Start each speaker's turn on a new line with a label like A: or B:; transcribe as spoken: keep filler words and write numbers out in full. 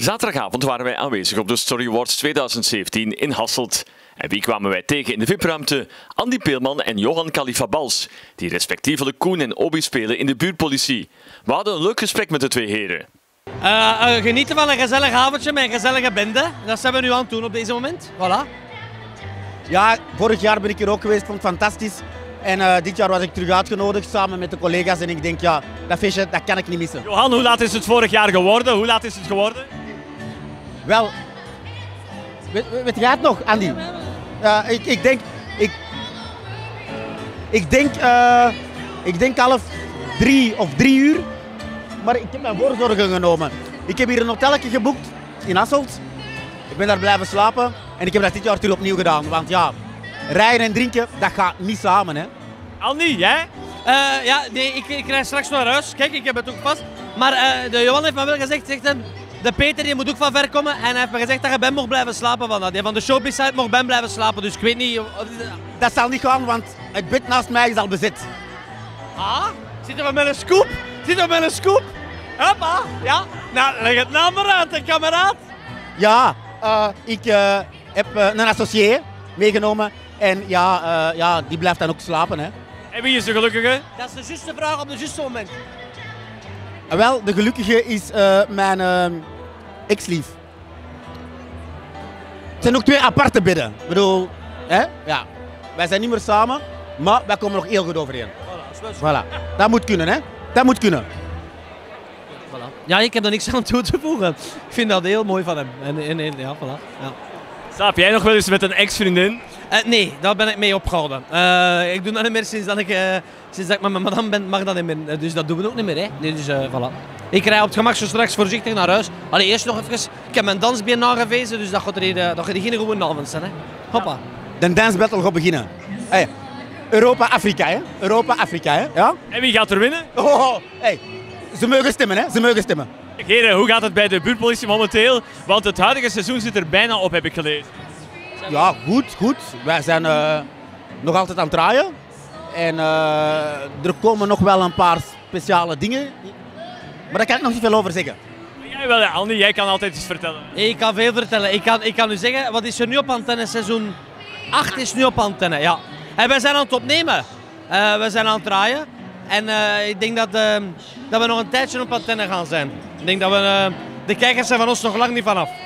A: Zaterdagavond waren wij aanwezig op de Story Awards tweeduizend zeventien in Hasselt. En wie kwamen wij tegen in de V I P-ruimte? Andy Peelman en Johan Khalifa-Bals, die respectievelijk Koen en Obi spelen in de buurtpolitie. We hadden een leuk gesprek met de twee heren.
B: Uh, uh, genieten van een gezellig avondje met een gezellige bende. Dat zijn we nu aan het doen op deze moment. Voilà.
C: Ja, vorig jaar ben ik hier ook geweest, vond het fantastisch. En uh, dit jaar was ik terug uitgenodigd samen met de collega's en ik denk, ja, dat feestje, dat kan ik niet missen.
D: Johan, hoe laat is het vorig jaar geworden? Hoe laat is het geworden?
C: Wel, weet, weet jij het nog, Andy? Uh, ik, ik denk, ik, ik denk, uh, ik denk half drie of drie uur, maar ik heb mijn voorzorgen genomen. Ik heb hier een hotelletje geboekt in Hasselt. Ik ben daar blijven slapen en ik heb dat dit jaar terug opnieuw gedaan, want ja, rijden en drinken, dat gaat niet samen, hè.
D: Andy, jij?
B: Uh, ja, nee, ik, ik rijd straks naar huis. Kijk, ik heb het ook vast. Maar uh, de Johan heeft me wel gezegd, zegt hem, de Peter die moet ook van ver komen. En hij heeft me gezegd dat je Ben mocht blijven slapen van dat. Van de showbiz-site mocht Ben blijven slapen, dus ik weet niet...
C: Dat zal niet gaan, want het bed naast mij is al bezet.
B: Ah, zitten we met een scoop? Zitten we met een scoop? Hoppa, ja. Nou, leg het naam maar uit, hè, kameraad.
C: Ja, uh, ik uh, heb uh, een associé meegenomen en ja, uh, ja, die blijft dan ook slapen, hè.
D: En wie is de gelukkige?
B: Dat is de juiste vraag op het juiste moment.
C: Uh, wel, de gelukkige is uh, mijn uh, ex-lief. Het zijn ook twee aparte bedden. Ik bedoel, hè? Ja. Wij zijn niet meer samen, maar wij komen nog heel goed overeen.
B: Voilà,
C: voilà. Dat moet kunnen, hè. Dat moet kunnen.
B: Voilà. Ja, ik heb er niks aan toe te voegen. Ik vind dat heel mooi van hem. En, en, en, ja, voilà. Ja.
D: Slaap jij nog wel eens met een ex-vriendin?
B: Uh, nee, daar ben ik mee opgehouden. Uh, ik doe dat niet meer sinds dat ik, uh, sinds dat ik met mijn madame ben, mag dat niet meer. Dus dat doen we ook niet meer. Hè. Nee, dus, uh, voilà. Ik rij op het gemak zo straks voorzichtig naar huis. Allee, eerst nog even. Ik heb mijn dansbeen aangewezen, dus dat gaat, er, uh, dat gaat geen goede avond zijn. Hè. Hoppa.
C: De dance battle gaat beginnen. Hey. Europa-Afrika, hè? Europa-Afrika, hè? Ja?
D: En wie gaat er winnen?
C: Oh, hey. Ze mogen stemmen, hè? Ze mogen stemmen.
D: Heren, hoe gaat het bij de buurtpolitie momenteel? Want het huidige seizoen zit er bijna op, heb ik gelezen.
C: Ja, goed, goed. Wij zijn uh, nog altijd aan het draaien. En uh, er komen nog wel een paar speciale dingen. Maar daar kan ik nog niet veel over zeggen.
D: Jij wel, Andy, jij kan altijd iets vertellen.
B: Ik kan veel vertellen. Ik kan, ik kan u zeggen, wat is er nu op antenne? Seizoen acht is nu op antenne, ja. En wij zijn aan het opnemen. Uh, we zijn aan het draaien. En uh, ik denk dat, uh, dat we nog een tijdje op antenne gaan zijn. Ik denk dat we, uh, de kijkers zijn van ons nog lang niet vanaf.